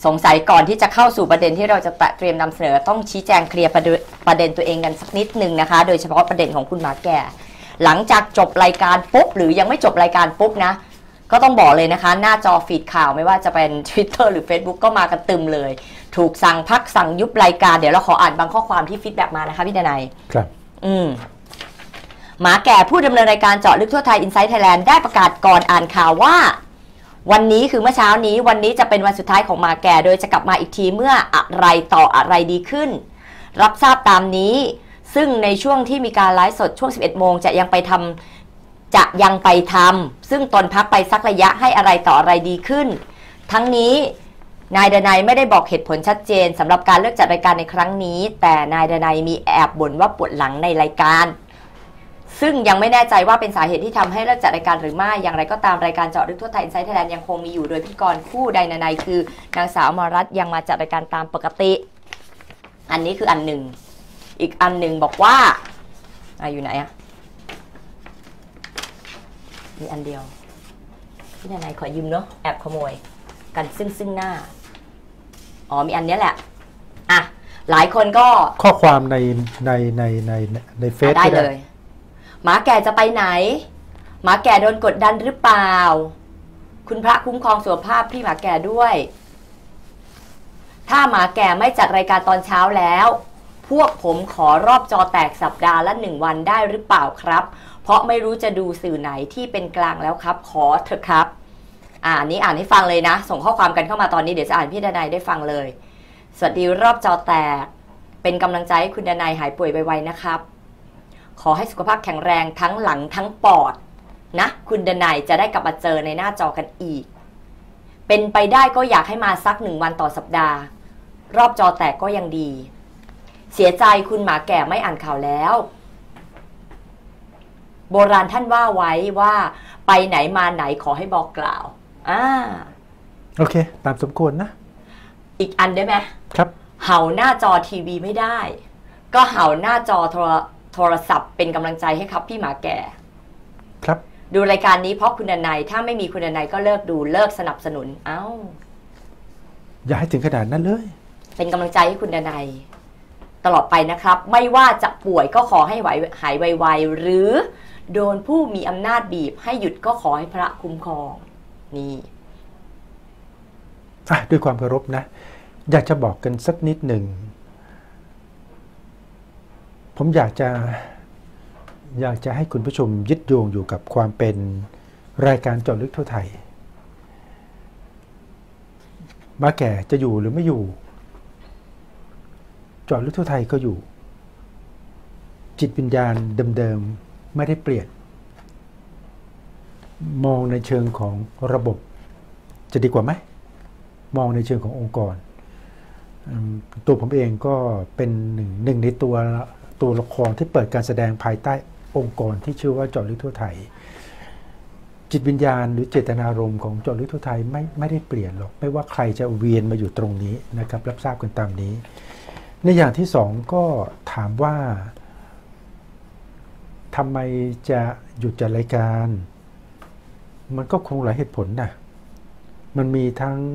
สงสัยก่อนที่จะเข้าสู่ประเด็นที่เราจะเตรียมนำเสนอต้องชี้แจงเคลียร์ประเด็นตัวเองกันสักนิดนึงนะคะโดยเฉพาะประเด็นของคุณหมาแก่หลังจากจบรายการปุ๊บหรือยังไม่จบรายการปุ๊บนะก็ต้องบอกเลยนะคะหน้าจอฟีดข่าวไม่ว่าจะเป็น Twitter หรือ Facebook ก็มากันตึมเลยถูกสั่งพักสั่งยุบรายการเดี๋ยวเราขออ่านบางข้อความที่ฟีดแบ็กมานะคะพี่ดนัยครับหมาแก่ผู้ดำเนินรายการเจาะลึกทั่วไทย Inside Thailand ได้ประกาศก่อนอ่านข่าวว่าวันนี้คือเมื่อเช้านี้วันนี้จะเป็นวันสุดท้ายของหมาแก่โดยจะกลับมาอีกทีเมื่ออะไรต่ออะไรดีขึ้นรับทราบตามนี้ซึ่งในช่วงที่มีการไลฟ์สดช่วง 11 โมงจะยังไปทำซึ่งตนพักไปสักระยะให้อะไรต่ออะไรดีขึ้นทั้งนี้นายดนัยไม่ได้บอกเหตุผลชัดเจนสำหรับการเลิกจัดรายการในครั้งนี้แต่นายดนัยมีแอบบ่นว่าปวดหลังในรายการซึ่งยังไม่แน่ใจว่าเป็นสาเหตุที่ทำให้เลิกจัดรายการหรือไม่อย่างไรก็ตามรายการเจาะลึกทั่วไทย Inside Thailand ยังคงมีอยู่โดยพิธีกรคู่ใดนัยคือนางสาวอมรรัตน์ยังมาจัดรายการตามปกติอันนี้คืออันหนึ่งอีกอันหนึ่งบอกว่าอยู่ไหนมีอันเดียวพี่นายขอยืมเนาะแอบขโมยกันซึ่งหน้ามีอันนี้แหละหลายคนก็ข้อความในเฟซได้เลยหมาแก่จะไปไหนหมาแก่โดนกดดันหรือเปล่าคุณพระคุ้มครองสุขภาพพี่หมาแก่ด้วยถ้าหมาแก่ไม่จัดรายการตอนเช้าแล้วพวกผมขอรอบจอแตกสัปดาห์ละ1 วันได้หรือเปล่าครับเพราะไม่รู้จะดูสื่อไหนที่เป็นกลางแล้วครับขอเถอะครับอันนี้อ่านให้ฟังเลยนะส่งข้อความกันเข้ามาตอนนี้เดี๋ยวจะอ่านพี่ดนัยได้ฟังเลยสวัสดีรอบจอแตกเป็นกำลังใจให้คุณดนัยหายป่วยไวๆนะครับขอให้สุขภาพแข็งแรงทั้งหลังทั้งปอดนะคุณดนัยจะได้กลับมาเจอในหน้าจอกันอีกเป็นไปได้ก็อยากให้มาสัก1 วันต่อสัปดาห์รอบจอแตกก็ยังดีเสียใจคุณหมาแก่ไม่อ่านข่าวแล้วโบราณท่านว่าไว้ว่าไปไหนมาไหนขอให้บอกกล่าวโอเคตามสมควรนะอีกอันได้ไหมครับเห่าหน้าจอทีวีไม่ได้ก็เห่าหน้าจอโทรศัพท์เป็นกำลังใจให้ครับพี่หมาแก่ครับดูรายการนี้เพราะคุณดนัยถ้าไม่มีคุณดนัยก็เลิกดูเลิกสนับสนุนอย่าให้ถึงขนาดนั้นเลยเป็นกำลังใจให้คุณดนัยตลอดไปนะครับไม่ว่าจะป่วยก็ขอให้หายไวๆหรือโดนผู้มีอำนาจบีบให้หยุดก็ขอให้พระคุ้มครองนี่ด้วยความเคารพนะอยากจะบอกกันสักนิดหนึ่งผมอยากจะให้คุณผู้ชมยึดโยงอยู่กับความเป็นรายการเจาะลึกทั่วไทยมาแก่จะอยู่หรือไม่อยู่เจาะลึกทั่วไทยก็อยู่จิตวิญญาณเดิมๆไม่ได้เปลี่ยนมองในเชิงของระบบจะดีกว่าไหมมองในเชิงขององค์กรตัวผมเองก็เป็นหนึ่งในตัวละครที่เปิดการแสดงภายใต้องค์กรที่ชื่อว่าเจาะลึกทั่วไทยจิตวิญญาณหรือเจตนารมณ์ของเจาะลึกทั่วไทยไม่ได้เปลี่ยนหรอกไม่ว่าใครจะเวียนมาอยู่ตรงนี้นะครับรับทราบกันตามนี้ในอย่างที่สองก็ถามว่าทำไมจะหยุดจัดรายการมันก็คงหลายเหตุผลนะมันมีทั้ง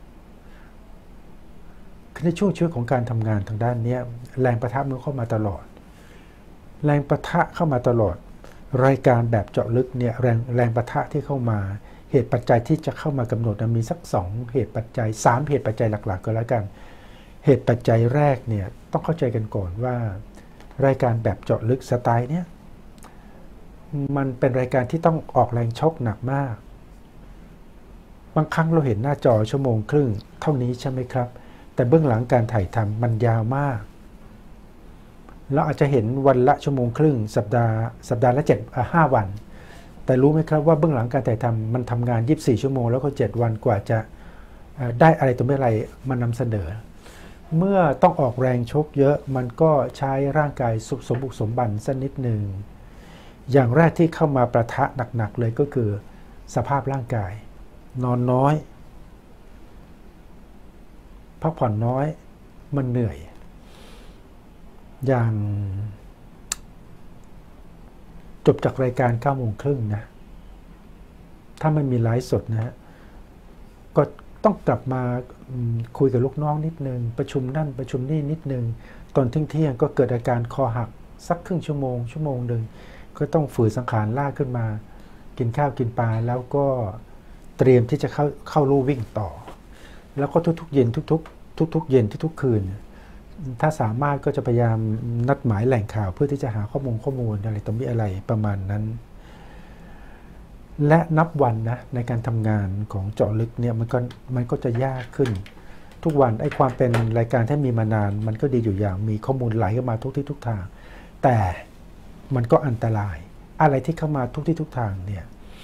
ในช่วงชีวิตของการทำงานทางด้านนี้แรงประทะมันเข้ามาตลอดแรงประทะเข้ามาตลอดรายการแบบเจาะลึกเนี่ยแรงประทะที่เข้ามาเหตุปัจจัยที่จะเข้ามากำหนดมีสัก2เหตุปัจจัย3เหตุปัจจัยหลักๆก็แล้วกันเหตุปัจจัยแรกเนี่ยต้องเข้าใจกันก่อนว่ารายการแบบเจาะลึกสไตล์เนี่ยมันเป็นรายการที่ต้องออกแรงชกหนักมากบางครั้งเราเห็นหน้าจอ1.5 ชั่วโมงเท่านี้ใช่ไหมครับแต่เบื้องหลังการถ่ายทำมันยาวมากเราอาจจะเห็นวันละ1.5 ชั่วโมงสัปดาห์ละ5 วันแต่รู้ไหมครับว่าเบื้องหลังการถ่ายทำมันทำงาน24 ชั่วโมงแล้วก็7 วันกว่าจะได้อะไรตัวไม่อะไรมานำเสนอเมื่อต้องออกแรงชกเยอะมันก็ใช้ร่างกายสมบุกสมบันสักนิดหนึ่งอย่างแรกที่เข้ามาประทะหนักๆเลยก็คือสภาพร่างกายนอนน้อยพักผ่อนน้อยมันเหนื่อยอย่างจบจากรายการ9 โมงครึ่งนะถ้ามันมีไลฟ์สดนะฮะก็ต้องกลับมาคุยกับลูกน้องนิดนึงประชุมนั่นประชุมนี่นิดนึงตอนเที่ยงก็เกิดอาการคอหักสักครึ่งชั่วโมงหนึ่งก็ต้องฝืนสังขารลากขึ้นมากินข้าวกินปลาแล้วก็เตรียมที่จะเข้าลู่วิ่งต่อแล้วก็ทุกๆเย็นทุกเย็นทุกคืนถ้าสามารถก็จะพยายามนัดหมายแหล่งข่าวเพื่อที่จะหาข้อมูลอะไรต้องมีอะไรประมาณนั้นและนับวันนะในการทำงานของเจาะลึกเนี่ยมันก็จะยากขึ้นทุกวันไอ้ความเป็นรายการที่มีมานานมันก็ดีอยู่อย่างมีข้อมูลไหลเข้ามาทุกที่ทุกทางแต่มันก็อันตรายอะไรที่เข้ามาทุกที่ทุกทางเนี่ย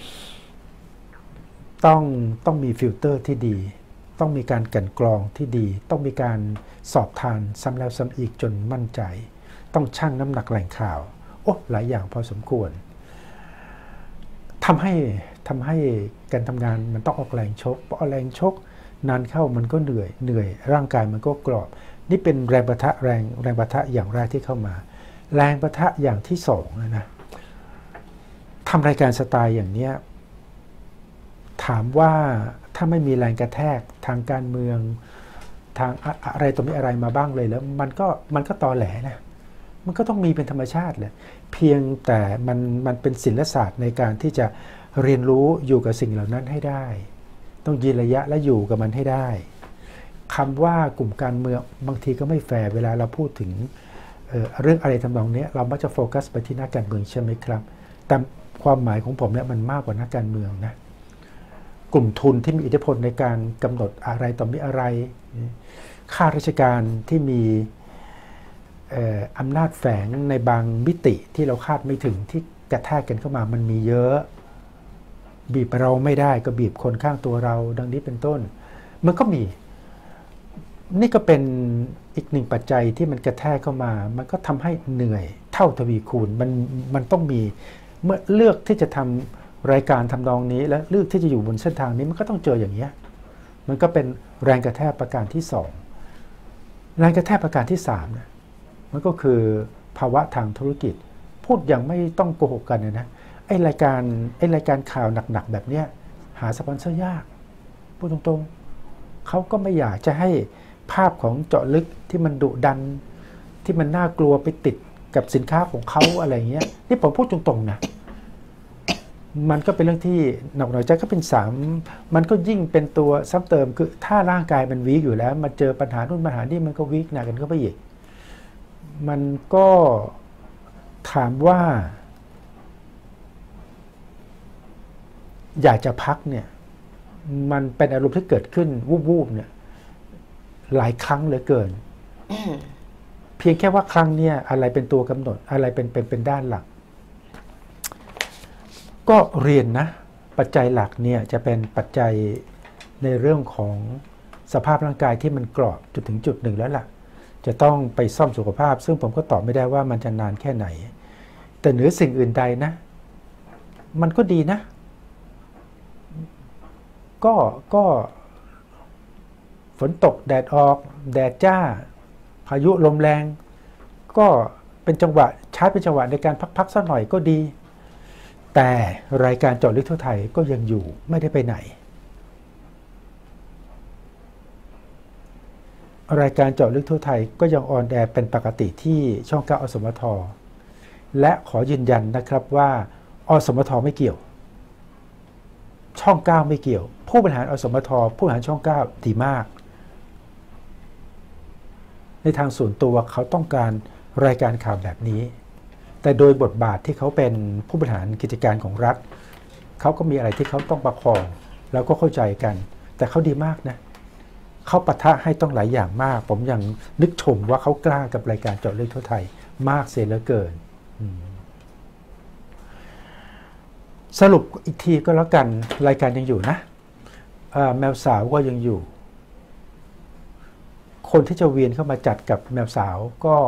ต้องมีฟิลเตอร์ที่ดีต้องมีการกลั่นกรองที่ดีต้องมีการสอบทานซ้ำแล้วซ้ำอีกจนมั่นใจต้องชั่งน้ำหนักแหล่งข่าวหลายอย่างพอสมควรทำให้การทำงานมันต้องออกแรงชกเพราะแรงชกนานเข้ามันก็เหนื่อยร่างกายมันก็กรอบนี่เป็นแรงปะทะแรงปะทะอย่างแรกที่เข้ามาแรงปะทะอย่างที่สองนะทำรายการสไตล์อย่างเนี้ยถามว่าถ้าไม่มีแรงกระแทกทางการเมืองทางอะไรตัวมีอะไรมาบ้างเลยแล้วมันก็ตอแหลนะมันก็ต้องมีเป็นธรรมชาติเลยเพียงแต่มันเป็นศิลปศาสตร์ในการที่จะเรียนรู้อยู่กับสิ่งเหล่านั้นให้ได้ต้องยืนระยะและอยู่กับมันให้ได้คำว่ากลุ่มการเมืองบางทีก็ไม่แฟร์เวลาเราพูดถึงเรื่องอะไรทำนองนี้เรามักจะโฟกัสไปที่นักการเมืองใช่ไหมครับแต่ความหมายของผมเนี่ยมันมากกว่านักการเมืองนะกลุ่มทุนที่มีอิทธิพลในการกำหนดอะไรต่อมีอะไรข้าราชการที่มีอำนาจแฝงในบางมิติที่เราคาดไม่ถึงที่กระแทกกันเข้ามามันมีเยอะบีบเราไม่ได้ก็บีบคนข้างตัวเราดังนี้เป็นต้นมันก็มีนี่ก็เป็นอีกหนึ่งปัจจัยที่มันกระแทกเข้ามามันก็ทำให้เหนื่อยเท่าทวีคูณมันต้องมีเมื่อเลือกที่จะทำรายการทำนองนี้และเลือกที่จะอยู่บนเส้นทางนี้มันก็ต้องเจออย่างนี้มันก็เป็นแรงกระแทกประการที่2แรงกระแทกประการที่3นะมันก็คือภาวะทางธุรกิจพูดอย่างไม่ต้องโกหกกันนะไอ้รายการข่าวหนักๆแบบเนี้ยหาสปอนเซอร์ยากพูดตรงๆเขาก็ไม่อยากจะให้ภาพของเจาะลึกที่มันดุดันที่มันน่ากลัวไปติดกับสินค้าของเขาอะไรเงี้ยนี่ผมพูดตรงๆนะมันก็เป็นเรื่องที่หนักหน่อยใจก็เป็นมันก็ยิ่งเป็นตัวซ้ำเติมคือถ้าร่างกายมันวีคอยู่แล้วมาเจอปัญหานู่นปัญหานี่มันก็วีคหนักกันก็ไปอีกมันก็ถามว่าอยากจะพักเนี่ยมันเป็นอารมณ์ที่เกิดขึ้นวูบๆเนี่ยหลายครั้งเหลือเกินเพียงแค่ว่าครั้งเนี่ยอะไรเป็นตัวกำหนดอะไรเป็นด้านหลักก็เรียนนะปัจจัยหลักเนี่ยจะเป็นปัจจัยในเรื่องของสภาพร่างกายที่มันกรอบจนถึงจุดหนึ่งแล้วล่ะจะต้องไปซ่อมสุขภาพซึ่งผมก็ตอบไม่ได้ว่ามันจะนานแค่ไหนแต่เหนือสิ่งอื่นใดนะมันก็ดีนะก็ฝนตกแดดออกแดดจ้าพายุลมแรงก็เป็นจังหวะใช้เป็นจังหวะในการพักสักหน่อยก็ดีแต่รายการเจาะลึกทั่วไทยก็ยังอยู่ไม่ได้ไปไหนรายการเจาะลึกทั่วไทยก็ยังออนแอร์เป็นปกติที่ช่อง 9 อสมทและขอยืนยันนะครับว่าอสมทไม่เกี่ยวช่อง 9ไม่เกี่ยวผู้บริหารอสมทผู้บริหารช่อง 9ดีมากในทางส่วนตัวเขาต้องการรายการข่าวแบบนี้แต่โดยบทบาทที่เขาเป็นผู้บริหารกิจการของรัฐเขาก็มีอะไรที่เขาต้องประคองแล้วก็เข้าใจกันแต่เขาดีมากนะเขาปะทะให้ต้องหลายอย่างมากผมยังนึกชมว่าเขากล้ากับรายการเจาะลึกทั่วไทยมากเสียเหลือเกินสรุปอีกทีก็แล้วกันรายการยังอยู่นะแมวสาวก็ยังอยู่คนที่จะเวียนเข้ามาจัดกับแมวสาว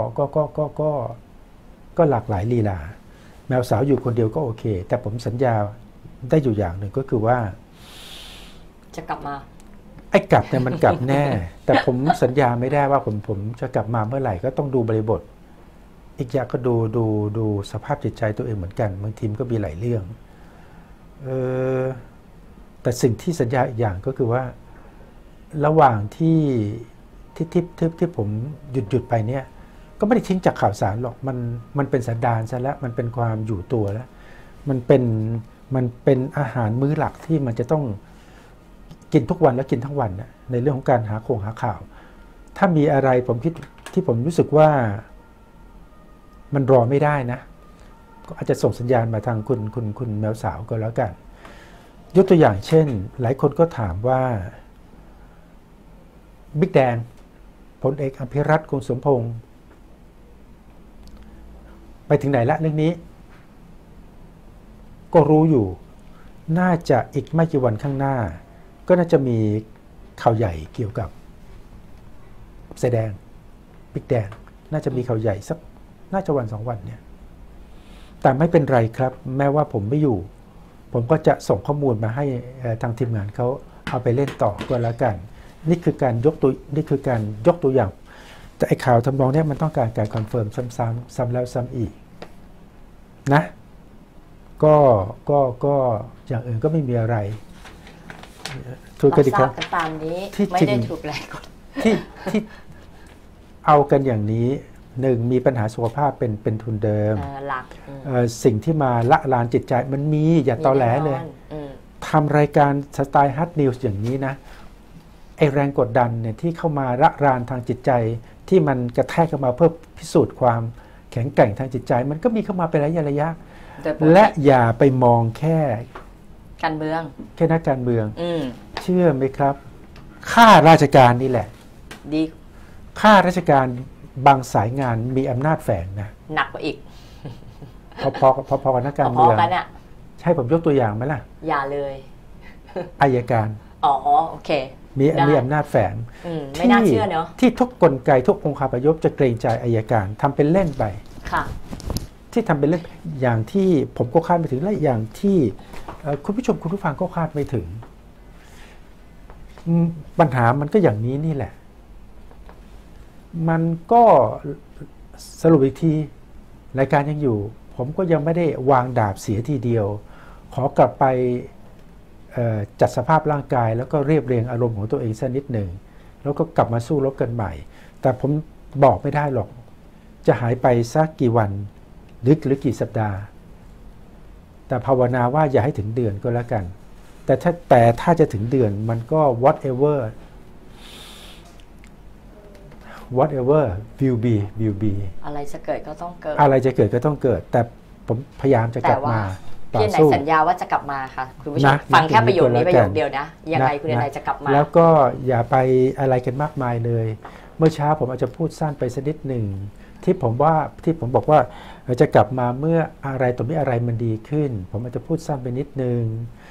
ก็หลากหลายลีลาแมวสาวอยู่คนเดียวก็โอเคแต่ผมสัญญาได้อยู่อย่างหนึ่งก็คือว่าจะกลับมาไอ้กลับเนี่ยมันกลับแน่แต่ผมสัญญาไม่ได้ว่าผมจะกลับมาเมื่อไหร่ก็ต้องดูบริบทอีกอย่างก็ดูสภาพจิตใจตัวเองเหมือนกันบางทีมันก็มีหลายเรื่องแต่สิ่งที่สัญญาอีกอย่างก็คือว่าระหว่างที่ผมหยุดไปเนี่ยก็ไม่ได้ทิ้งจากข่าวสารหรอกมันเป็นสันดานซะแล้วมันเป็นความอยู่ตัวแล้วมันเป็นอาหารมื้อหลักที่มันจะต้องกินทุกวันและกินทั้งวันนะในเรื่องของการหาข่าว ถ้ามีอะไรผมคิดที่ผมรู้สึกว่ามันรอไม่ได้นะก็อาจจะส่งสัญญาณมาทางคุณแมวสาวก็แล้วกันยกตัวอย่างเช่นหลายคนก็ถามว่าบิ๊กแดงพลเอกอภิรัตคงสมพงษ์ไปถึงไหนละเรื่องนี้ก็รู้อยู่น่าจะอีกไม่กี่วันข้างหน้าก็น่าจะมีข่าวใหญ่เกี่ยวกับเสอแดงบิ๊กแดงน่าจะมีข่าวใหญ่สักน่าจะวัน2 วันเนี่ยแต่ไม่เป็นไรครับแม้ว่าผมไม่อยู่ผมก็จะส่งข้อมูลมาให้ทางทีมงานเขาเอาไปเล่นต่อก็แล้วกันนี่คือการยกตัวอย่างแต่ไอ้ข่าวทำนองนี้มันต้องการคอนเฟิร์มซ้ำแล้วซ้ำอีกนะก็อย่างอื่นก็ไม่มีอะไรถูกกันดีครับตามนี้ไม่ได้ถูกแรงกดที่เอากันอย่างนี้หนึ่งมีปัญหาสุขภาพเป็นทุนเดิมหลักสิ่งที่มาละลานจิตใจมันมีอย่าตอแหลเลยทำรายการสไตล์ฮาร์ดนิวส์อย่างนี้นะไอแรงกดดันเนี่ยที่เข้ามาละลานทางจิตใจที่มันกระแทกเข้ามาเพื่อพิสูจน์ความแข็งแกร่งทางจิตใจมันก็มีเข้ามาเป็นระยะและอย่าไปมองแค่การเมืองแค่นักการเมืองเชื่อไหมครับข้าราชการนี่แหละดีข้าราชการบางสายงานมีอำนาจแฝงนะหนักกว่าอีกพอกับนักการเมืองใช่ผมยกตัวอย่างไหมล่ะอย่าเลยอัยการโอเคมีอำนาจแฝงไม่น่าเชื่อเนาะที่ทุกกลไกทุกองค์คาพยพจะเกรงใจอัยการทำเป็นเล่นไปค่ะที่ทำเป็นเล่นอย่างที่ผมก็คาดไม่ถึงและอย่างที่คุณผู้ชมคุณผู้ฟังก็คาดไม่ถึงปัญหามันก็อย่างนี้นี่แหละมันก็สรุปอีกทีรายการยังอยู่ผมก็ยังไม่ได้วางดาบเสียทีเดียวขอกลับไปจัดสภาพร่างกายแล้วก็เรียบเรียงอารมณ์ของตัวเองสักนิดหนึ่งแล้วก็กลับมาสู้รบกันใหม่แต่ผมบอกไม่ได้หรอกจะหายไปสักกี่วันหรือกี่สัปดาห์แต่ภาวนาว่าอย่าให้ถึงเดือนก็แล้วกันแต่ถ้าจะถึงเดือนมันก็ whatever will be อะไรจะเกิดก็ต้องเกิดอะไรจะเกิดก็ต้องเกิดแต่ผมพยายามจะกลับมาพี่ไหนสัญญาว่าจะกลับมาค่ะคุณผู้ชมฟังแค่ประโยคนี้ประโยคเดียวนะยังไงคุณไหนจะกลับมาแล้วก็อย่าไปอะไรกันมากมายเลยเมื่อเช้าผมอาจจะพูดสั้นไปสักนิดหนึ่งที่ผมบอกว่าจะกลับมาเมื่ออะไรต่อเมื่ออะไรมันดีขึ้นผมอาจจะพูดสั้นไปนิดนึง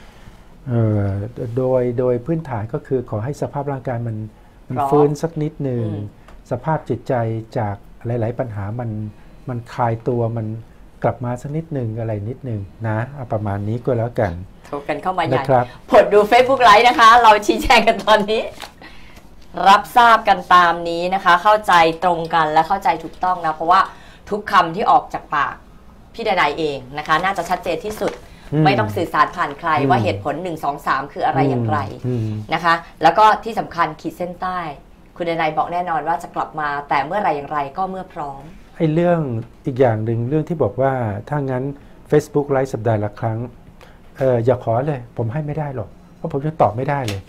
โดยพื้นฐานก็คือขอให้สภาพร่างกายมันฟื้นสักนิดหนึ่งสภาพจิตใจจากหลายๆปัญหามันคลายตัวมันกลับมาสักนิดหนึ่งอะไรนิดหนึ่งนะประมาณนี้ก็แล้วกันโทรกันเข้ามาใหญ่ผดดู Facebook ไลฟ์นะคะเราชี้แจงกันตอนนี้รับทราบกันตามนี้นะคะเข้าใจตรงกันและเข้าใจถูกต้องนะเพราะว่าทุกคำที่ออกจากปากพี่ดนัยเองนะคะน่าจะชัดเจนที่สุดไม่ต้องสื่อสารผ่านใครว่าเหตุผล1 2 3คืออะไรอย่างไรนะคะแล้วก็ที่สำคัญขีดเส้นใต้คุณดนัยบอกแน่นอนว่าจะกลับมาแต่เมื่อไรอย่างไรก็เมื่อพร้อมไอ้เรื่องอีกอย่างหนึ่งเรื่องที่บอกว่าถ้างั้น Facebook ไลฟ์สัปดาห์ละครั้งอย่าขอเลยผมให้ไม่ได้หรอกเพราะผมจะตอบไม่ได้เลย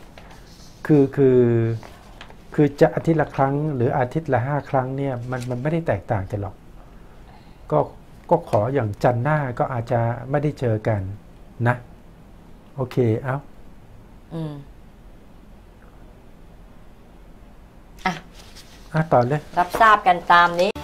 คือจะอาทิตย์ละครั้งหรืออาทิตย์ละ5 ครั้งเนี่ยมันไม่ได้แตกต่างกันหรอกก็ขออย่างจันทร์หน้าก็อาจจะไม่ได้เจอกันนะโอเคเอาต่อเลยรับทราบกันตามนี้